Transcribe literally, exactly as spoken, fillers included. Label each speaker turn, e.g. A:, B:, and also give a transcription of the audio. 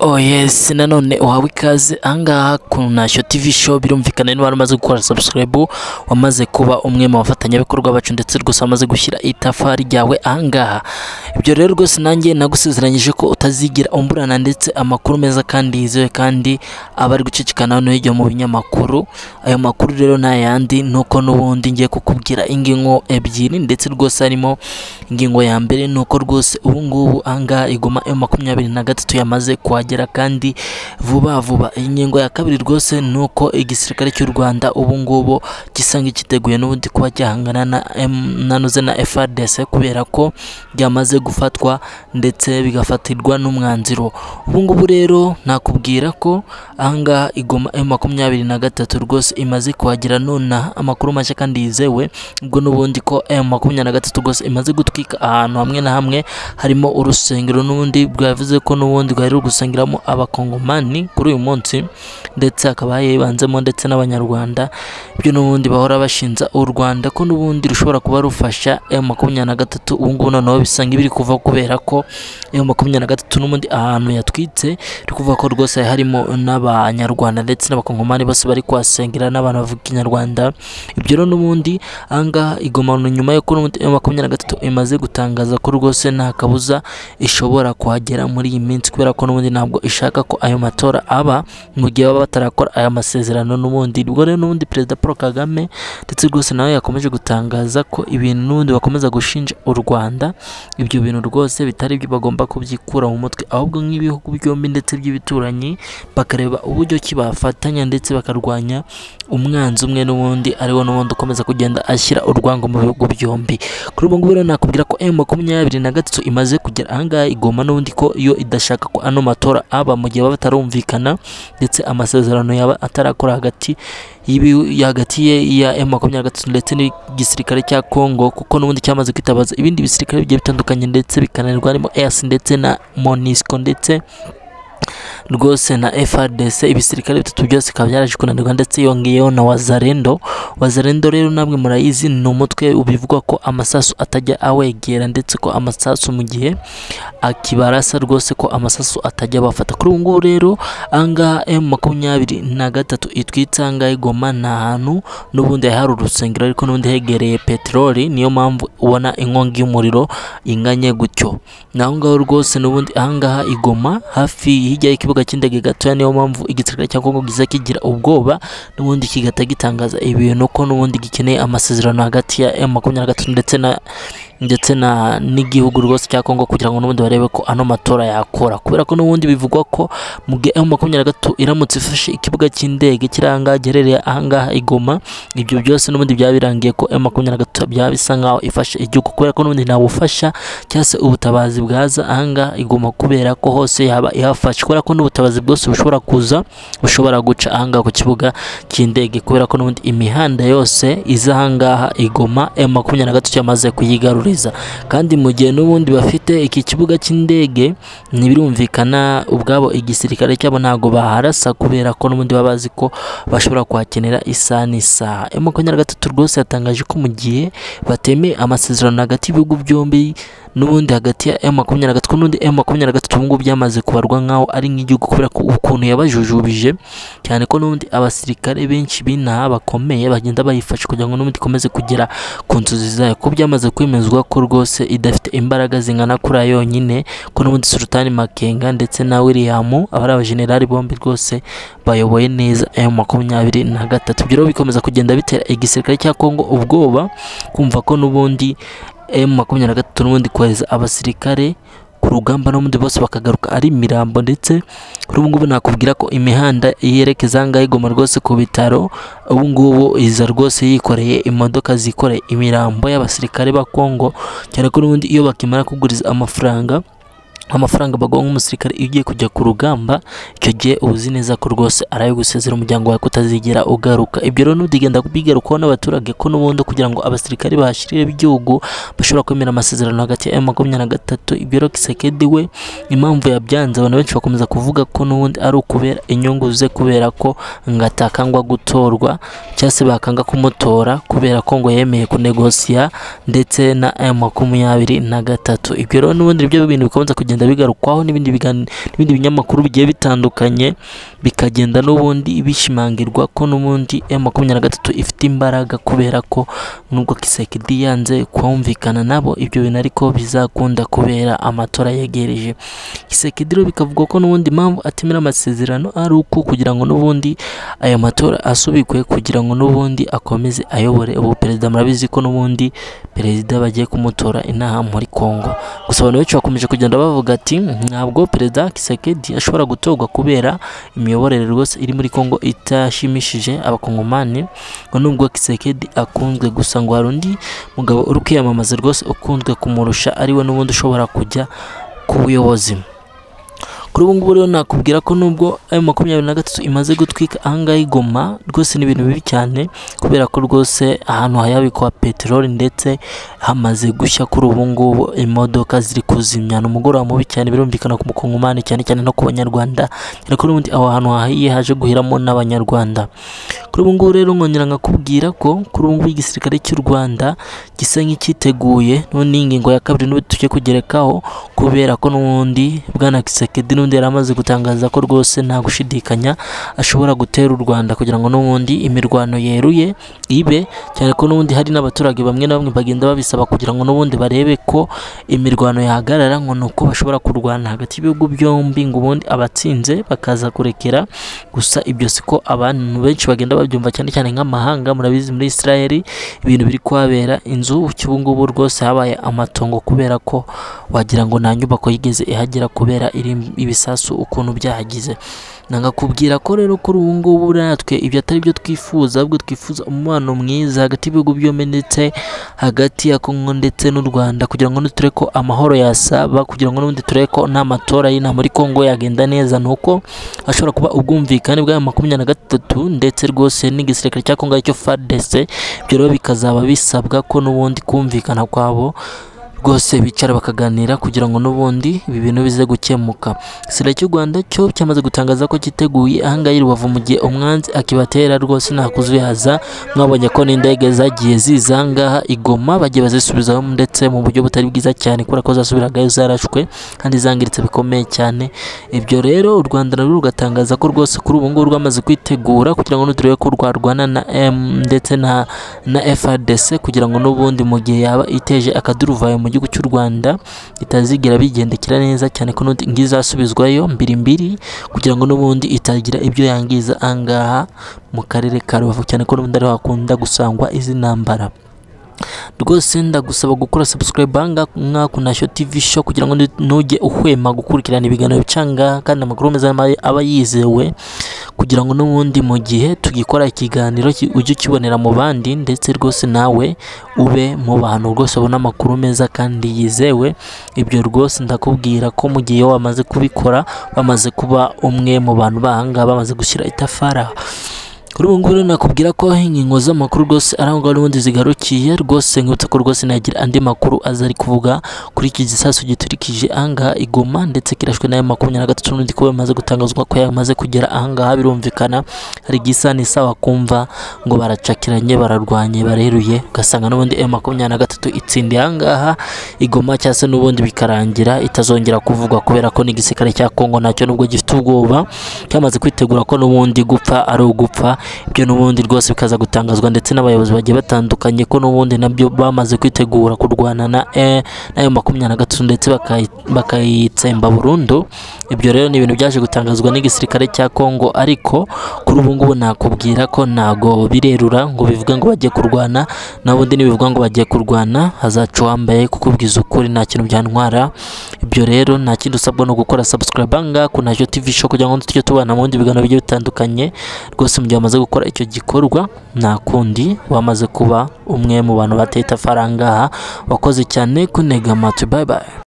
A: Oh yes, nanone uhawe ikaze ahangaha ku Nasho T V show. Birumvikana ni waramaze gukora subscribe, wamaze kuba umwe mu bafatanyabikorwa bacu ndetse rwose wamaze gushyira itafari ryawe ahangaha. Ibyo rero rwose nanjye nagusezeranyije ko utazigira umburana ndetse amakuru meza kandi yizewe kandi abari gucicikana hano hirya mu binyamakuru. Ayo makuru rero nta yandi nuko nubundi ngiye kukubwira ingingo ebyiri ndetse rwose harimo ingingo ya mbere nuko rwose ubu ngubu ahangaha igoma M makumyabiri na gatatu yamaze kuhagera kandi vuba vuba. Ingingo ya kabiri rwose nuko igisirikare cy'u Rwanda ubu ngubu gisanga kiteguye n'ubundi kuba cyahangana na nanuze na F A R D C kubera ko byamaze gufatwa ndetse bigafatirwa n'umwanziro. Ubu ngubu rero nakubwira ko ahangaha igoma M makumyabiri na gatatu rwose imaze kuhagera none amakuru mashya kandi yizewe, ubwo n'ubundi ko M makumyabiri na gatatu rwose imaze gutwika ahantu hamwe na hamwe harimo urusengero n'ubundi bwavuze ko n'ubundi rwari gusangiramo abakongomani kuri uyu munsi ndetse akaba yibanzemo ndetse n'abanyarwanda. Ibyo n'ubundi bahora bashinza u Rwanda ko n'ubundi rushobora kuba rufasha M makumyabiri na gatatu. Ubu ngubu noneho bisanga ibiri kuva kubera ko M makumyabiri na gatatu n'ubundi ahantu yatwitse iri kuvuga ko rwose harimo n'abanyarwanda ndetse n'abakongomani bose bari kwasengera n'abantu bavuga Ikinyarwanda. Ibyo rero n'ubundi ahangaha igoma nyuma yo ko M makumyabiri na gatatu imaze gutangaza ko rwose nta kabuza ishobora kuhagera muri iyi minsi kubera ko n'ubundi ntabwo ishaka ko ayo matora aba mu gihe baba batarakora aya masezerano n'ubundi. Ubwo rero n'ubundi Perezida Paul Kagame ndetse rwose nawe yakomeje gutangaza ko ibintu n'ubundi bakomeza gushinja u Rwanda, ibyo bintu rwose bitari ibyo bagomba kubyikura mu mutwe, ahubwo nk'ibihugu byombi ndetse by'ibituranyi bakareba uburyo ki bafatanya ndetse bakarwanya umwanzi umwe n'ubundi ariwo n'ubundi ukomeza kugenda ashyira urwango mu bihugu byombi. Kuri ubu ngubu rero nakubwira ko M makumyabiri na gatatu imaze kugera ahangaha igoma n'ubundi ko iyo idashaka ko ano matora aba mu gihe baba batarumvikana ndetse amasezerano yaba atarakora hagati y'ibi hagati ye ya M makumyabiri na gatatu ndetse n'igisirikare cya Congo, kuko n'ubundi cyamaze kwitabaza ibindi bisirikare bigiye bitandukanye ndetse bikananirwa harimo E A C ndetse na MONUSCO ndetse rwose na F A R D C. Ibisirikare bitatu byose bikaba byaraje kunanirwa ndetse yongeyeho na Wazalendo. Wazalendo rero namwe murayizi ni umutwe ubivugwa ko amasasu atajya awegera ndetse ko amasasu mu gihe akibarasa rwose ko amasasu atajya bafata. Kuri ubu ngubu rero ahangaha M makumyabiri na gatatu itwitse ahangaha igoma ni ahantu n'ubundi hari urusengero ariko n'ubundi hegereye peteroli, niyo mpamvu ubona inkongi y'umuriro inganye gutyo. Naho ngaho rwose n'ubundi ahangaha igoma hafi hirya y'ikibuga cy'indege gatoya, niyo mpamvu igisirikare cya Congo giza kigira ubwoba n'ubundi kigata gitangaza ibintu ko n'ubundi gikeneye amasezerano hagati ya M makumyabiri na gatatu ndetse na ndetse na n'igihugu rwose cya Congo kugira ngo n'ubundi barebe ko ano matora yakora, kubera ko n'ubundi bivugwa ko mu gihe M makumyabiri na gatatu iramutse ifashe ikibuga cy'indege kiranga giherereye ahangaha igoma, ibyo byose n'ubundi byabirangiye ko M makumyabiri na gatatu byaba bisa nkaho ifashe igihugu, kubera ko n'ubundi nta bufasha cyangwa se ubutabazi bwaza ahangaha igoma kubera ko hose yaba ihafashe, kubera ko n'ubutabazi bwose bushobora kuza bushobora guca ahangaha ku kibuga cy'indege, kubera ko n'ubundi imihanda yose iza ahangaha igoma M makumyabiri na gatatu yamaze kuyigarura. Kandi mu gihe n'ubundi bafite iki kibuga cy'indege ntibirumvikana ubwabo igisirikare cyabo ntago baharasa kubera ko n'ubundi babazi ko bashobora kuhakenera isaha n'isaha. M makumyabiri na gatatu rwose yatangaje ko mu gihe batemeye amasezerano hagati y'ibihugu byombi n'ubundi hagati ya M makumyabiri na gatatu n'undi M makumyabiri na gatatu ubu ngubu byamaze kubarwa nkaho ari nk'igihugu kubera ko ukuntu yabajujubije cyane ko n'ubundi abasirikare benshi b'inaha bakomeye bagenda bayifasha kugira ngo n'ubundi ikomeze kugera ku nzozi zayo, ko byamaze kwemezwa ko rwose idafite imbaraga zingana kuri yonyine, ko n'ubundi Sultani Makenga ndetse na William abari abajenerali bombi rwose bayoboye neza M makumyabiri na gatatu. Ibyo rero bikomeza kugenda bitera igisirikare cya Congo ubwoba kumva ko n'ubundi M makumyabiri na gatatu n'ubundi kohereza abasirikare ku rugamba n'ubundi bose bakagaruka ari imirambo. Ndetse kuri ubu ngubu nakubwira ko imihanda yerekeza ahangaha igoma rwose ku bitaro ubu ngubu iza rwose yikoreye imodoka zikoreye imirambo y'abasirikare ba Congo, cyane ko n'ubundi iyo bakimara kuguriza amafaranga amafaranga bagonga umusirikare ugiye kujya ku rugamba, icyo gihe ubuzi neza ko rwose arayo gusezera umuryango wawe kutazigera ugaruka. Ibyo rero n'udigenda kubigarukaho n'abaturage ko n'ubundi kugira ngo abasirikare bahashirire igihugu bashobora kwemera amasezerano hagati ya M makumyabiri na gatatu. Ibyo rero Kisekedi we impamvu yabyanze abantu benshi bakomeza kuvuga ko n'ubundi ari ukubera inyungu ze, kubera ko ngatakangwa gutorwa cyangwa se bakanga kumutora kubera ko ngo yemeye kunegosiya ndetse na M makumyabiri na gatatu. Ibyo rero n'ubundi ibyo bintu bikomeza kugenda bikagenda bigarukwaho n'ibindi n'ibindi binyamakuru bigiye bitandukanye, bikagenda n'ubundi bishimangirwa ko n'ubundi M makumyabiri na gatatu ifite imbaraga, kubera ko nubwo Kisekedi yanze kumvikana nabo ibyo bintu ariko bizakunda kubera amatora yegereje. Kisekedi rero bikavuga ko n'ubundi impamvu atemera amasezerano ari uko kugira ngo n'ubundi aya matora asubikwe, kugira ngo n'ubundi akomeze ayobore ubu perezida. Murabizi ko n'ubundi perezida bagiye kumutora inaha muri Kongo. Gusa abantu benshi bakomeje kugenda bavuga ati ntabwo perezida Kisekedi ashobora gutorwa kubera imiyoborere rwose iri muri Kongo itashimishije abakongomani, ngo nubwo Kisekedi akunzwe gusa ngo hari undi mugabo uri kwiyamamaza rwose ukunzwe kumurusha ariwe n'ubundi ushobora kujya ku buyobozi. Kuri ubu ngubu rero nakubwira ko nubwo M makumyabiri na gatatu imaze gutwika ahangaha i Goma, rwose ni ibintu bibi cyane, kubera ko rwose ahantu hayabikwa peteroli ndetse hamaze gushya kuri ubu ngubu imodoka ziri kuzimya. Ni umugoroba mubi cyane, birumvikana ku mukongomani cyane cyane no ku banyarwanda, ariko n'ubundi aho hantu hahiye haje guhiramo n'abanyarwanda. Kuri ubu ngubu rero nkongera nkakubwira ko kuri ubu ngubu igisirikare cy'u Rwanda gisa nk'icyiteguye, none ingingo ya kabiri n'ubu tujye kugerekaho, kubera ko n'ubundi bwana Kisekedi n'undi yari amaze gutangaza ko rwose nta gushidikanya ashobora gutera u Rwanda kugira ngo n'ubundi imirwano yeruye ibe, cyane ko n'ubundi hari n'abaturage bamwe na bamwe bagenda babisaba kugira ngo n'ubundi barebe ko imirwano yahagarara, ngo nuko bashobora kurwana hagati y'ibihugu byombi, ngo ubundi abatsinze bakaza kurekera. Gusa ibyo siko abantu benshi bagenda babyumva, cyane cyane nk'amahanga. Murabizi muri Israel ibintu biri kuhabera, inzu cy'ubu ngubu rwose habaye amatongo, kubera ko wagira ngo nta nyubako yigeze ihagera kubera iri ibisasu ukuntu byahagize. Nangakubwira ko rero kuri ubu ngubu natwe ibyo atari byo twifuza, ahubwo twifuza umubano mwiza hagati y'ibihugu byombi ndetse hagati ya Kongo ndetse n'u Rwanda, kugira ngo nuture ko amahoro yasaba, kugira ngo n'ubundi turebe ko nta matora y'ina muri Kongo yagenda neza, nuko hashobora kuba ubwumvikane bwa makumyabiri na gatatu ndetse rwose n'igisirikare cya Kongo cyo F A R D C. Ibyo rero bikazaba bisabwa ko n'ubundi kumvikana kwabo rwose bicara bakaganira kugira ngo n'ubundi ibi bintu bize gukemuka. Igisirikare cy'u Rwanda cyo cyamaze gutangaza ko kiteguye ahangaha i Rubavu mu gihe umwanzi akibatera rwose nta kuzuyaza. Mwabonye ko n'indege zagiye ziza ahangaha i Goma bagiye bazisubizaho ndetse mu buryo butari bwiza cyane, kubera ko zasubiragayo zarashwe kandi zangiritse bikomeye cyane. Ibyo rero u Rwanda narwo rugatangaza ko rwose kuri ubu ngubu rwamaze kwitegura kugira ngo nuturebe ko rwarwana na M ndetse na na F A R D C, kugira ngo n'ubundi mu gihe yaba iteje akaduruvayo mu gihugu cy'u Rwanda itazigira bigendekera neza, cyane ko ngizasubizwayo mbiri mbiri kugira ngo n'ubundi itagira ibyo yangiza angaha mu karere ka Rubavu, cyane ko n'ubundi ari hakunda gusangwa izi ntambara. Rwose ndagusaba gukora subscribe hanga Nshyo T V show kugira ngo nujye uhwema gukurikirana ibiganiro bicanga kandi amakuru meza aba yizewe, kugira ngo n'ubundi mu gihe tugikora ikiganiro ujye ukibonera mu bandi, ndetse rwose nawe ube mu bantu rwose ubona amakuru meza kandi yizewe. Ibyo rwose ndakubwira ko mu gihe wamaze kubikora bamaze kuba umwe mu bantu bahanga bamaze gushyira itafara. Kuri ubu ngubu nakubwira ko ingingo z'amakuru rwose arangwa n'ubundi zigarukiye. Rwose nkutse ko rwose nagira andi makuru azari kuvuga kuri iki gisasu giturikije ahangaha i Goma, ndetse kirashwe na makumyabiri na gatatu n'undi ko bamaze gutangazwa ko yamaze kugera ahangaha. Birumvikana hari gisa n'isawa kumva ngo baracakiranye bararwanye bareruye, ugasanga n'ubundi makumyabiri na gatatu itsindiye ahangaha i Goma, cyase n'ubundi bikarangira itazongera kuvugwa, kubera ko n'igisirikare cya Kongo nacyo nubwo gifite ubwoba cyamaze kwitegura ko n'ubundi gupfa ari ugupfa. Ibyo n'ubundi rwose bikaza gutangazwa ndetse n'abayobozi bagiye batandukanye ko n'ubundi nabyo bamaze kwitegura kurwana na nayo makumyabiri na gatatu ndetse bakayitsemba burundu. Ibyo rero ni ibintu byaje gutangazwa n'igisirikare cya Kongo, ariko kuri ubu ngubu nakubwira ko nago birerura ngo bivuga ngo bagiye kurwana, nabundi nibivuga ngo bagiye kurwana hazaca wambaye kukubwiza ukuri nta kintu byantwara. Ibyo rero nta kindi usabwa no gukora subscribe hanga Nshyo T V show kugira ngo tujye tubana mu bindi biganiro bigiye bitandukanye. Rwose mu gihe wamaze gukora icyo gikorwa nta kundi wamaze kuba umwe mu bantu bateta faranga. Wakoze cyane kunega amatwi. Bye bye.